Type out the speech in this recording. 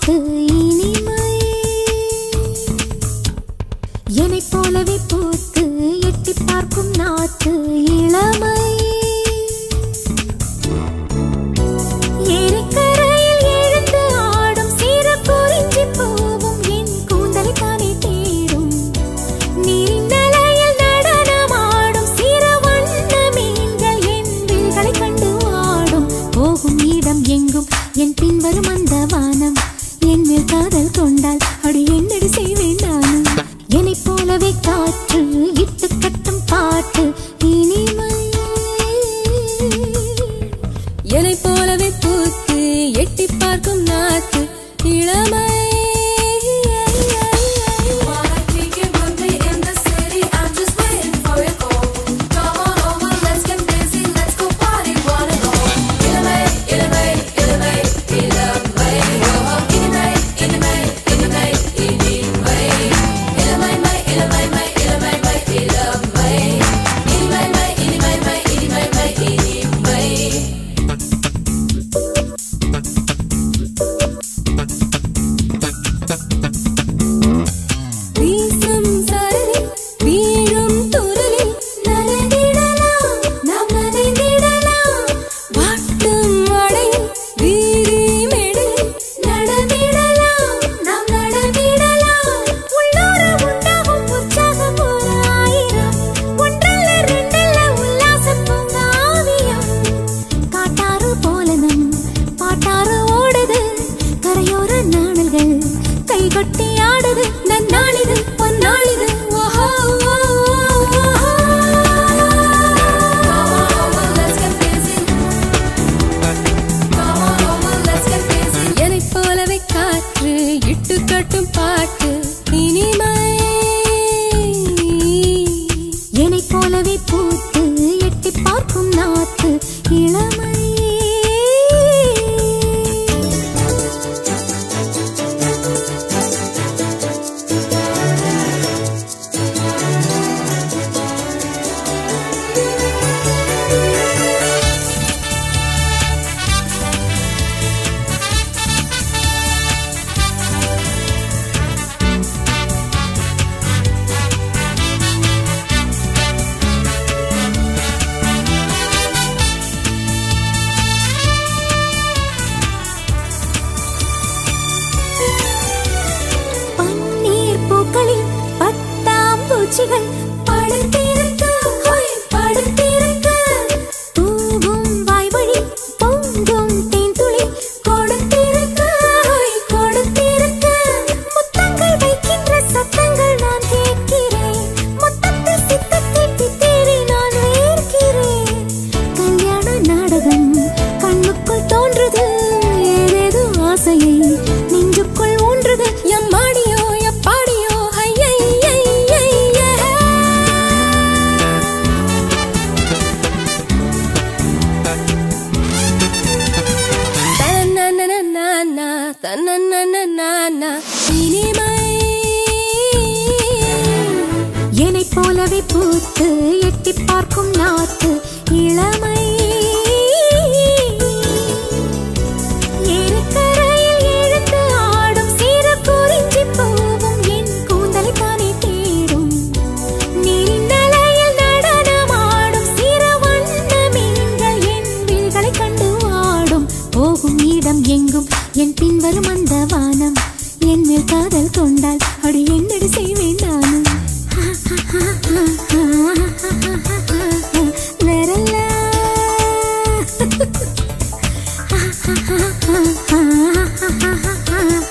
காத்து இனிமை என்னைப் போலவே பூத்து எட்டி பார்க்கும் நாத்து இளமை ஏரிக்கரையில் எழுந்து ஆடும் சீர குறிஞ்சி பூவும் என் கூந்தலை தானே தேடும் நீரின் நிலையில் நடனமாடும் சீர வண்ண மீன்கள் என் விழிகளை கண்டு ஆடும் போகும் இடம் எங்கும் என் பின்வரும் அந்த வானம் என் மேல் காதல் கொண்டால் அடி என்னடி செய்வேன் நானும் என்னைப் போலவே காற்று இட்டு கட்டும் பாட்டு இனிமை என்னைப் போலவே பூத்து எட்டி பார்க்கும் நாத்து இளமை என்னைப் போலவே பூத்து எட்டி பார்க்கும் நாத்து இளமை ஏரிக்கரையில் எழுந்து ஆடும் சீர குறிஞ்சி பூவும் என் கூந்தலை தானே தேடும் நீரின் நிலையில் நடனமாடும் சீர வண்ண மீன்கள் என் விழிகளை கண்டு ஆடும் போகும் இடம் எங்கும் என் பின்வரும் அந்த வானம் என் மேல் காதல் கொண்டால் அடி என்னடி செய்வேன் நானும் la